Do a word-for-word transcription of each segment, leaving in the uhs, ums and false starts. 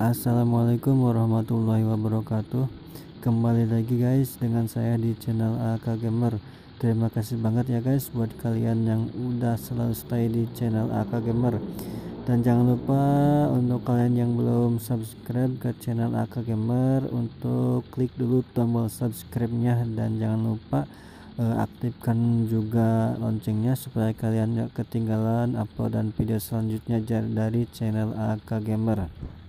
Assalamualaikum warahmatullahi wabarakatuh. Kembali lagi guys dengan saya di channel A K Gamer. Terima kasih banget ya guys buat kalian yang udah selalu stay di channel A K Gamer. Dan jangan lupa untuk kalian yang belum subscribe ke channel A K Gamer untuk klik dulu tombol subscribe-nya, dan jangan lupa uh, aktifkan juga loncengnya supaya kalian gak ketinggalan upload dan video selanjutnya dari channel A K Gamer.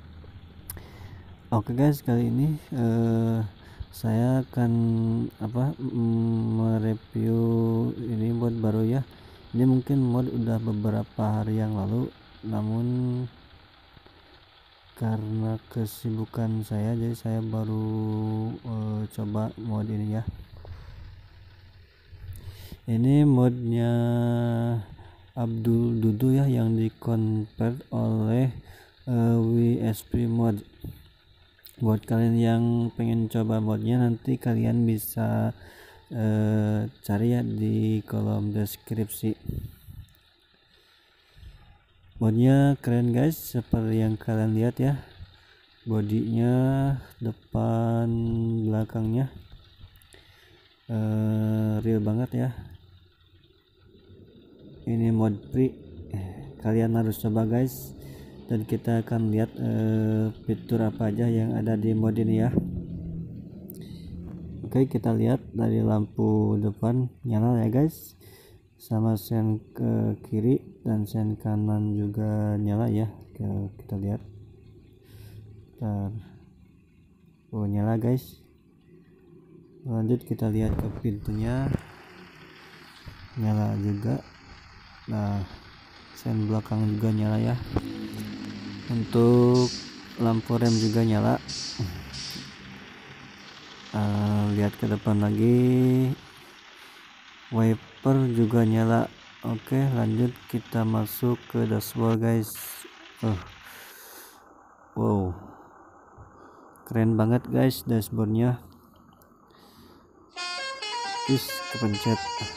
Oke guys, kali ini uh, saya akan apa mm, mereview ini mod baru ya. Ini mungkin mod udah beberapa hari yang lalu, namun karena kesibukan saya jadi saya baru uh, coba mod ini ya. Ini modnya Abdul Dudu ya, yang dikonvert oleh uh, W S P mod. Buat kalian yang pengen coba modnya, nanti kalian bisa uh, cari ya di kolom deskripsi. Modnya keren guys, seperti yang kalian lihat ya, bodinya, depan belakangnya uh, real banget ya. Ini mod free, kalian harus coba guys, dan kita akan lihat uh, fitur apa aja yang ada di mod ini ya. Oke, kita lihat dari lampu depan nyala ya guys, sama sen ke kiri dan sen kanan juga nyala ya. Oke, kita lihat. Bentar. Oh, nyala guys. Lanjut kita lihat ke pintunya, nyala juga. Nah, sen belakang juga nyala ya. Untuk lampu rem juga nyala. Uh, lihat ke depan lagi, wiper juga nyala. Oke, lanjut kita masuk ke dashboard guys. uh. Wow, keren banget guys dashboardnya. Is kepencet.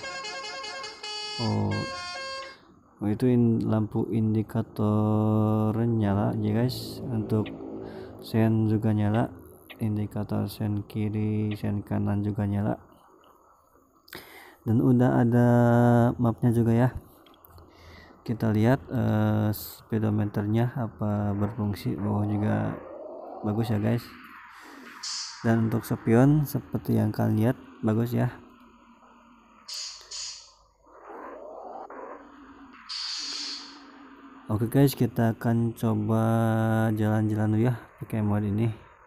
Oh, oh itu in, lampu indikator nyala ya guys. Untuk sen juga nyala, indikator sen kiri sen kanan juga nyala, dan udah ada mapnya juga ya. Kita lihat uh, speedometernya apa berfungsi. Oh, juga bagus ya guys. Dan untuk spion seperti yang kalian lihat, bagus ya. Oke guys, kita akan coba jalan-jalan dulu ya pakai mod ini.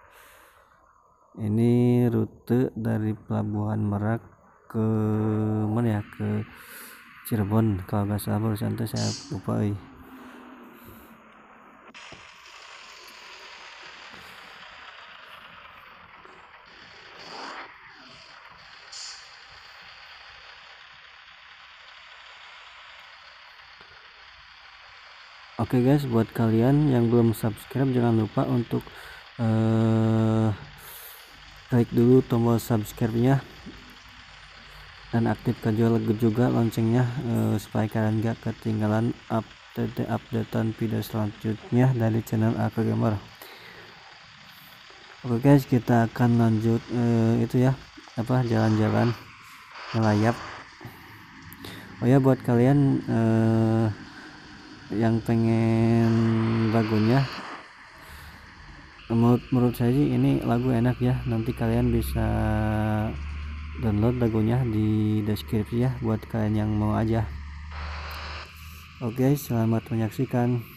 Ini rute dari Pelabuhan Merak ke mana ya, ke Cirebon kalau nggak salah, barusan tuh saya lupa. eh. Oke guys, buat kalian yang belum subscribe jangan lupa untuk uh, klik dulu tombol subscribe-nya dan aktifkan juga loncengnya uh, supaya kalian gak ketinggalan update updatean video selanjutnya dari channel A K Gamer. Oke guys, kita akan lanjut uh, itu ya, apa jalan-jalan melayap. Oh ya, buat kalian uh, yang pengen lagunya, menurut menurut saya sih ini lagu enak ya. Nanti kalian bisa download lagunya di deskripsi ya buat kalian yang mau aja. Oke, selamat menyaksikan.